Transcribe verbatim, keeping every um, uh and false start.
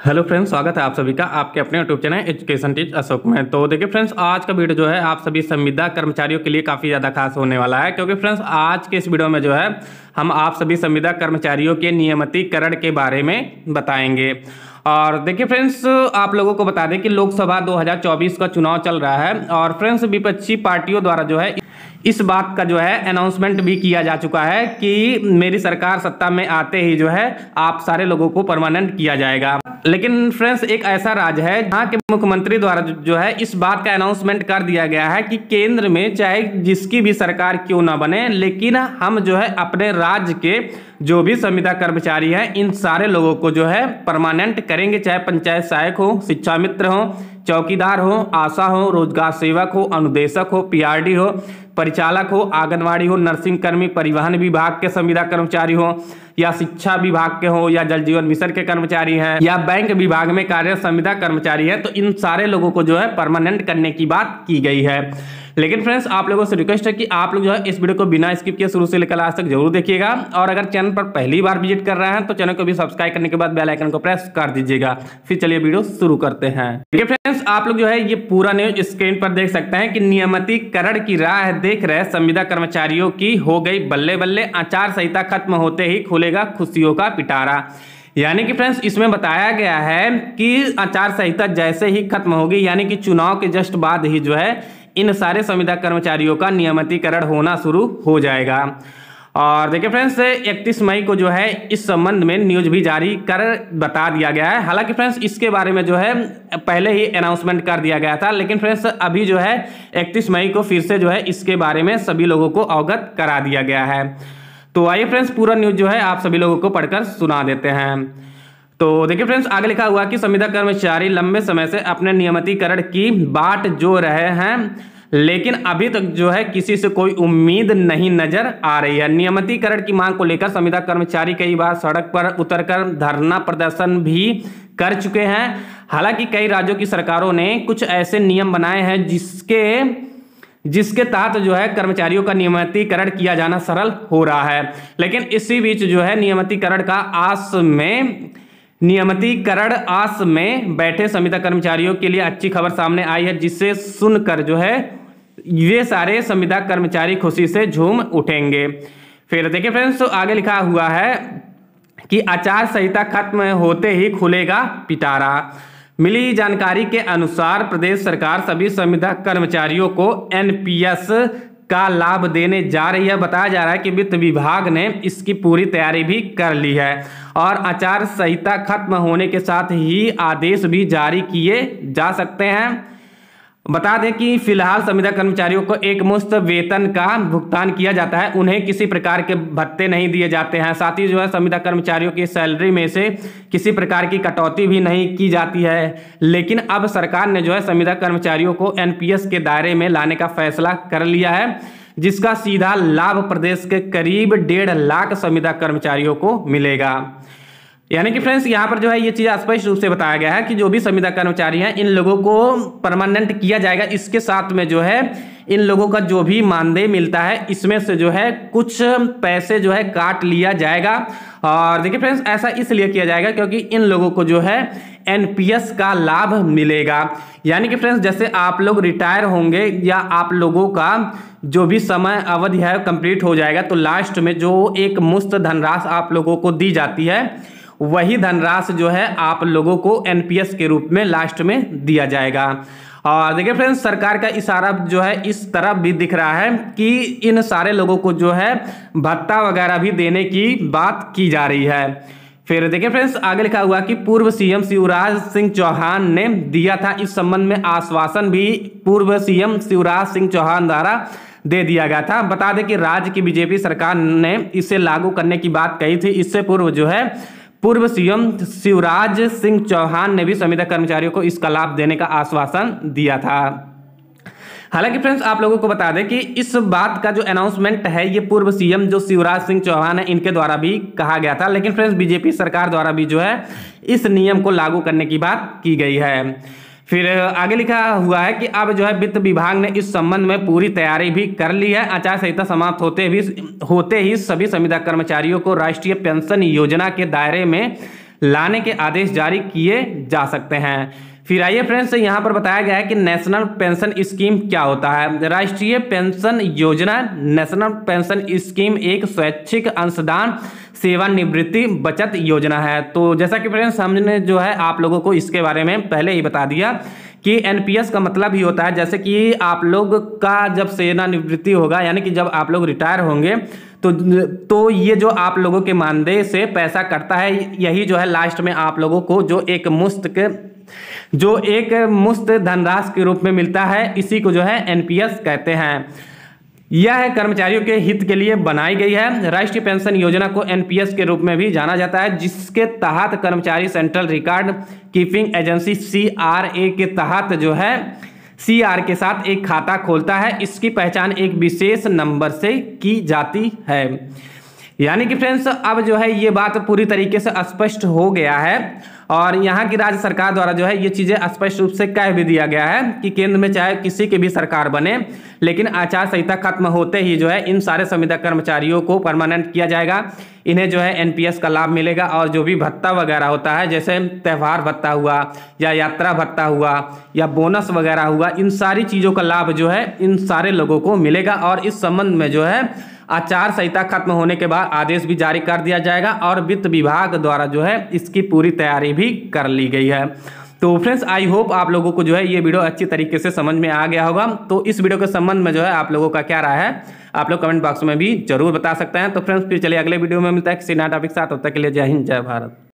Hello friends, स्वागत है आप सभी का आपके अपने YouTube channel education teach Ashok में। तो देखिए फ्रेंड्स, आज का वीडियो जो है आप सभी संविदा कर्मचारियों के लिए काफ़ी ज़्यादा खास होने वाला है, क्योंकि फ्रेंड्स आज के इस वीडियो में जो है हम आप सभी संविदा कर्मचारियों के नियमितीकरण के बारे में बताएंगे। और देखिए फ्रेंड्स, आप लोगों को बता दें कि लोकसभा दो हज़ार चौबीस का चुनाव चल रहा है और फ्रेंड्स विपक्षी पार्टियों द्वारा जो है इस बात का जो है अनाउंसमेंट भी किया जा चुका है कि मेरी सरकार सत्ता में आते ही जो है आप सारे लोगों को परमानेंट किया जाएगा। लेकिन फ्रेंड्स, एक ऐसा राज्य है जहाँ के मुख्यमंत्री द्वारा जो है इस बात का अनाउंसमेंट कर दिया गया है कि केंद्र में चाहे जिसकी भी सरकार क्यों ना बने, लेकिन हम जो है अपने राज्य के जो भी संविदा कर्मचारी हैं इन सारे लोगों को जो है परमानेंट करेंगे, चाहे पंचायत सहायक हो, शिक्षा मित्र हो, चौकीदार हो, आशा हो, रोजगार सेवक हो, अनुदेशक हो, पीआरडी हो, परिचालक हो, आंगनवाड़ी हो, नर्सिंग कर्मी, परिवहन विभाग के संविदा कर्मचारी हो, या शिक्षा विभाग के हो, या जल जीवन मिशन के कर्मचारी हैं, या बैंक विभाग में कार्यरत संविदा कर्मचारी है, तो इन सारे लोगों को जो है परमानेंट करने की बात की गई है। लेकिन फ्रेंड्स, आप लोगों से रिक्वेस्ट है कि आप लोग जो है इस वीडियो को बिना स्किप किए शुरू से लेकर लास्ट तक जरूर देखिएगा, और अगर चैनल पर पहली बार विजिट कर रहे हैं तो चैनल को भी सब्सक्राइब करने के बाद बेल आइकन को प्रेस कर दीजिएगा। फिर चलिए वीडियो शुरू करते हैं। देखिए फ्रेंड्स, आप लोग जो है ये पूरा न्यूज स्क्रीन पर देख सकते हैं कि नियमितीकरण की राह देख रहे संविदा कर्मचारियों की हो गई बल्ले बल्ले, आचार संहिता खत्म होते ही खुलेगा खुशियों का पिटारा। यानी कि फ्रेंड्स, इसमें बताया गया है कि आचार संहिता जैसे ही खत्म होगी, यानी कि चुनाव के जस्ट बाद ही जो है इन सारे संविदा कर्मचारियों का नियमितीकरण होना शुरू हो जाएगा। और देखिए फ्रेंड्स, इकतीस मई को जो है इस संबंध में न्यूज भी जारी कर बता दिया गया है। हालांकि फ्रेंड्स, इसके बारे में जो है पहले ही अनाउंसमेंट कर दिया गया था, लेकिन फ्रेंड्स अभी जो है इकतीस मई को फिर से जो है इसके बारे में सभी लोगों को अवगत करा दिया गया है। तो आइए फ्रेंड्स, पूरा न्यूज जो है आप सभी लोगों को पढ़कर सुना देते हैं। तो देखिए फ्रेंड्स, आगे लिखा हुआ कि संविदा कर्मचारी लंबे समय से अपने नियमितीकरण की बाट जो रहे हैं, लेकिन अभी तक जो है किसी से कोई उम्मीद नहीं नजर आ रही है। नियमितीकरण की मांग को लेकर संविदा कर्मचारी कई बार सड़क पर उतरकर धरना प्रदर्शन भी कर चुके हैं। हालांकि कई राज्यों की सरकारों ने कुछ ऐसे नियम बनाए हैं जिसके जिसके तहत जो है कर्मचारियों का नियमितीकरण किया जाना सरल हो रहा है। लेकिन इसी बीच जो है नियमितीकरण का आस में नियमितीकरण आस में बैठे संविदा कर्मचारियों के लिए अच्छी खबर सामने आई है, जिसे सुनकर जो है ये सारे संविदा कर्मचारी खुशी से झूम उठेंगे। फिर देखिए फ्रेंड्स, तो आगे लिखा हुआ है कि आचार संहिता खत्म होते ही खुलेगा पिटारा। मिली जानकारी के अनुसार प्रदेश सरकार सभी संविदा कर्मचारियों को एनपीएस का लाभ देने जा रही है। बताया जा रहा है कि वित्त विभाग ने इसकी पूरी तैयारी भी कर ली है और आचार संहिता खत्म होने के साथ ही आदेश भी जारी किए जा सकते हैं। बता दें कि फिलहाल संविदा कर्मचारियों को एक मुश्त वेतन का भुगतान किया जाता है, उन्हें किसी प्रकार के भत्ते नहीं दिए जाते हैं। साथ ही जो है संविदा कर्मचारियों की सैलरी में से किसी प्रकार की कटौती भी नहीं की जाती है। लेकिन अब सरकार ने जो है संविदा कर्मचारियों को एनपीएस के दायरे में लाने का फैसला कर लिया है, जिसका सीधा लाभ प्रदेश के करीब डेढ़ लाख संविदा कर्मचारियों को मिलेगा। यानी कि फ्रेंड्स, यहाँ पर जो है ये चीज स्पष्ट रूप से बताया गया है कि जो भी संविदा कर्मचारी हैं इन लोगों को परमानेंट किया जाएगा। इसके साथ में जो है इन लोगों का जो भी मानदेय मिलता है इसमें से जो है कुछ पैसे जो है काट लिया जाएगा। और देखिए फ्रेंड्स, ऐसा इसलिए किया जाएगा क्योंकि इन लोगों को जो है एनपीएस का लाभ मिलेगा। यानी कि फ्रेंड्स, जैसे आप लोग रिटायर होंगे या आप लोगों का जो भी समय अवधि है कंप्लीट हो जाएगा, तो लास्ट में जो एक मुश्त धनराशि आप लोगों को दी जाती है वही धनराशि जो है आप लोगों को एनपीएस के रूप में लास्ट में दिया जाएगा। और देखिए फ्रेंड्स, सरकार का इशारा जो है इस तरफ भी दिख रहा है कि इन सारे लोगों को जो है भत्ता वगैरह भी देने की बात की जा रही है। फिर देखिए फ्रेंड्स, आगे लिखा हुआ कि पूर्व सीएम शिवराज सिंह चौहान ने दिया था इस संबंध में आश्वासन भी पूर्व सीएम शिवराज सिंह चौहान द्वारा दे दिया गया था। बता दें कि राज्य की बीजेपी सरकार ने इसे लागू करने की बात कही थी। इससे पूर्व जो है पूर्व सीएम शिवराज सिंह चौहान ने भी संविदा कर्मचारियों को इसका लाभ देने का आश्वासन दिया था। हालांकि फ्रेंड्स, आप लोगों को बता दें कि इस बात का जो अनाउंसमेंट है ये पूर्व सीएम जो शिवराज सिंह चौहान है इनके द्वारा भी कहा गया था, लेकिन फ्रेंड्स बीजेपी सरकार द्वारा भी जो है इस नियम को लागू करने की बात की गई है। फिर आगे लिखा हुआ है कि अब जो है वित्त विभाग ने इस संबंध में पूरी तैयारी भी कर ली है। आचार संहिता समाप्त होते भी होते ही सभी संविदा कर्मचारियों को राष्ट्रीय पेंशन योजना के दायरे में लाने के आदेश जारी किए जा सकते हैं। फिर आइए फ्रेंड्स, यहाँ पर बताया गया है कि नेशनल पेंशन स्कीम क्या होता है। राष्ट्रीय पेंशन योजना नेशनल पेंशन स्कीम एक स्वैच्छिक अंशदान सेवानिवृत्ति बचत योजना है। तो जैसा कि फ्रेंड्स हमने जो है आप लोगों को इसके बारे में पहले ही बता दिया कि एनपीएस का मतलब ही होता है, जैसे कि आप लोग का जब सेवानिवृत्ति होगा यानी कि जब आप लोग रिटायर होंगे तो तो ये जो आप लोगों के मानदेय से पैसा कटता है, यही जो है लास्ट में आप लोगों को जो एक मुश्त के जो एक मुश्त धनराशि के रूप में मिलता है, इसी को जो है एनपीएस कहते हैं। यह कर्मचारियों के हित के लिए बनाई गई है। राष्ट्रीय पेंशन योजना को एनपीएस के रूप में भी जाना जाता है, जिसके तहत कर्मचारी central record keeping agency CRA के तहत जो है सीआर के साथ एक खाता खोलता है। इसकी पहचान एक विशेष नंबर से की जाती है। यानी कि फ्रेंड्स अब जो है ये बात पूरी तरीके से स्पष्ट हो गया है और यहाँ की राज्य सरकार द्वारा जो है ये चीज़ें स्पष्ट रूप से कह भी दिया गया है कि केंद्र में चाहे किसी की भी सरकार बने, लेकिन आचार संहिता खत्म होते ही जो है इन सारे संविदा कर्मचारियों को परमानेंट किया जाएगा। इन्हें जो है एनपीएस का लाभ मिलेगा और जो भी भत्ता वगैरह होता है, जैसे त्यौहार भत्ता हुआ या यात्रा भत्ता हुआ या बोनस वगैरह हुआ, इन सारी चीज़ों का लाभ जो है इन सारे लोगों को मिलेगा। और इस संबंध में जो है आचार संहिता खत्म होने के बाद आदेश भी जारी कर दिया जाएगा और वित्त विभाग द्वारा जो है इसकी पूरी तैयारी भी कर ली गई है। तो फ्रेंड्स आई होप आप लोगों को जो है ये वीडियो अच्छी तरीके से समझ में आ गया होगा। तो इस वीडियो के संबंध में जो है आप लोगों का क्या राय है, आप लोग कमेंट बॉक्स में भी जरूर बता सकते हैं। तो फ्रेंड्स फिर चलिए अगले वीडियो में मिलता है किसी नया टॉपिक के साथ। तब तक के लिए जय हिंद जय भारत।